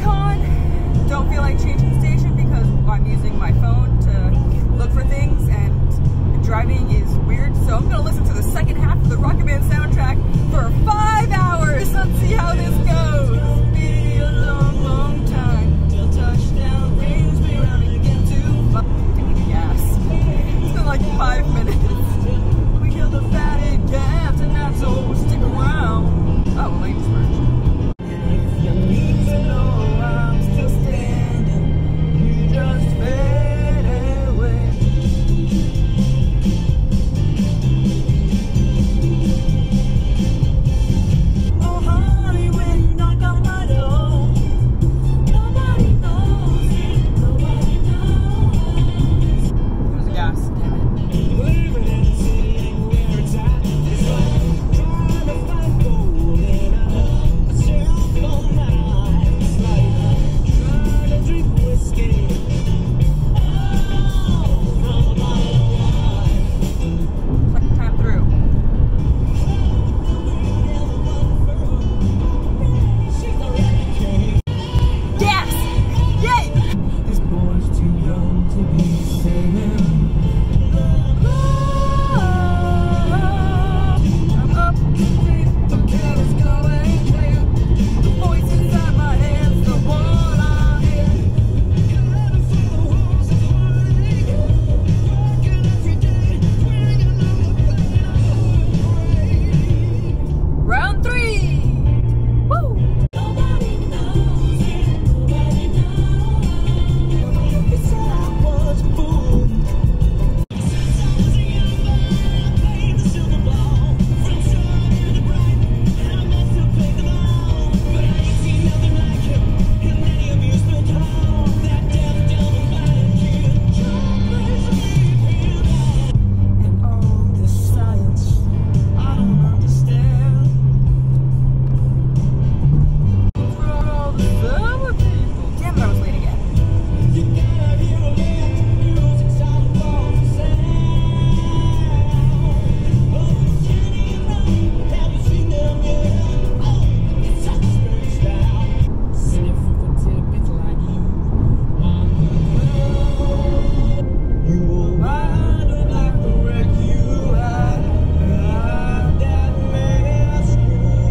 con. Don't feel like changing the station because I'm using my phone to look for things and driving is weird. So I'm gonna listen to the second half of the Rocket Man soundtrack for 5 hours. Let's see how this goes. Be a long, long time till touchdown brings me around again to gas. It's been like 5 minutes. We kill the fatty calves and that's all. Stick around. Oh, Lanesburg. If you need to know I'm still standing, you just fade away. Oh honey, when you knock on my door, nobody knows it, nobody knows. There's a gas, damn it. Living in the city where it's at, it's like trying to find gold in a cell phone night. It's like trying to drink whiskey. Oh, from a bottle of wine. Second time through. Yes! Yay! This boy's too young to be singing. I'm up the street, the car's going clear. The voice inside my head's the one I hear. Headed for the walls of heartache, working every day, wearing another parade. Round 3! Woo! Nobody knows it, nobody knows. They said I was a fool. Since I was a young boy, I played the silver ball. From starting to bright, and I must have played them all. But I ain't seen nothing like him in any amusement hall. That deaf, dumb, and blind kid sure plays a lead role. And all this science I don't understand. For all the other people. Damn it, I was late again. You gotta hear a man, music's all about the sound. Oh, Jenny and Ron, have you seen them yet? Oh, it's such a strange style. Sniff with a tip, it's like you on the ground. You will wind up like the wreck you had. That mask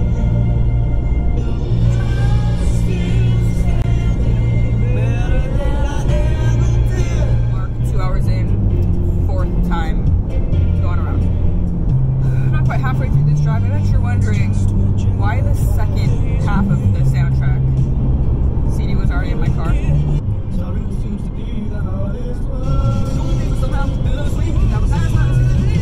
Mark, 2 hours in, 4th time going around. I'm not quite halfway through this drive. I'm actually wondering why the second half of the soundtrack CD was already in my car. Seems to be the hardest one. The only thing was somehow bittersweet. That was last time.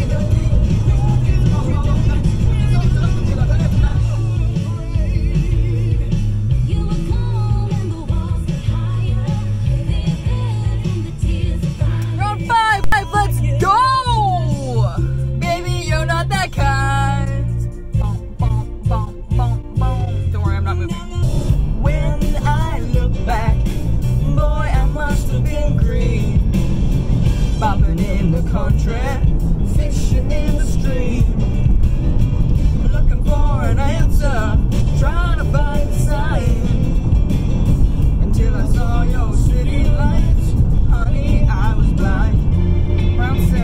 You were calm and the walls get higher. They fed from the tears of fire. Round 5, let's go! Baby, you're not that kind. Bum, bum, bum, bum, bum. Don't worry, I'm not moving. When I look back, boy, I must have been green. Bopping in the country, fishing in the stream. Looking for an answer, trying to find a sign. Until I saw your city lights, honey, I was blind. Round 6.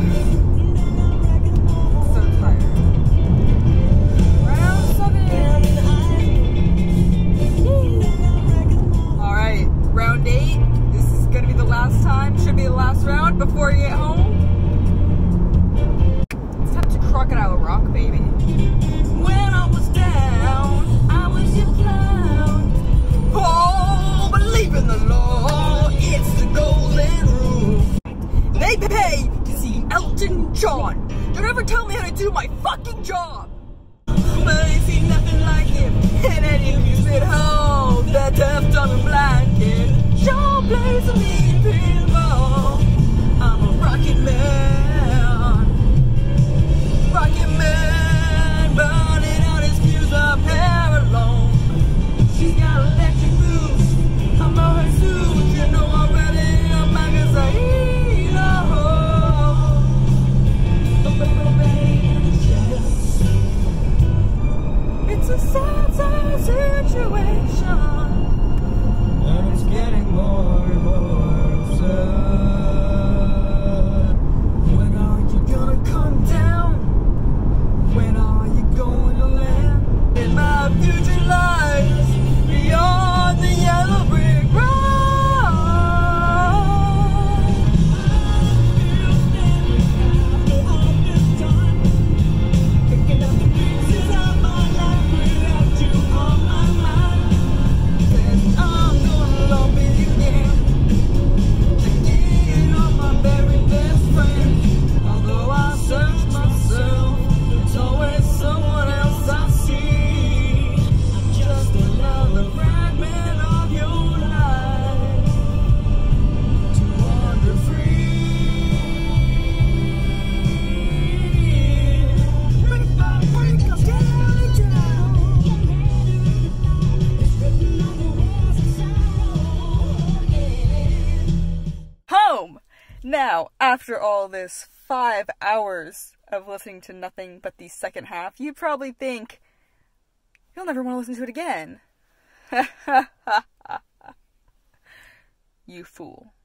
So tired. Round 7. Alright, round 8. This is gonna be the last time. Should be the last round before you get home. It's time to Crocodile Rock, baby. When I was down, I was your clown. Oh, believe in the law, it's the golden rule. They pay to see Elton John. Don't ever tell me how to do my fucking job. But I ain't seen nothing like him in any amusement hall. That deaf, dumb, and blind kid sure plays a lead pinball. I'm a rocket man. Rocket man, burning out his fuse up hair alone. She's got electric moves. I'm on her suit, you know already. I'm magazine. Oh, baby, in the chest. It's a sad, sad situation. Now, after all this 5 hours of listening to nothing but the second half, you probably think, you'll never want to listen to it again. You fool.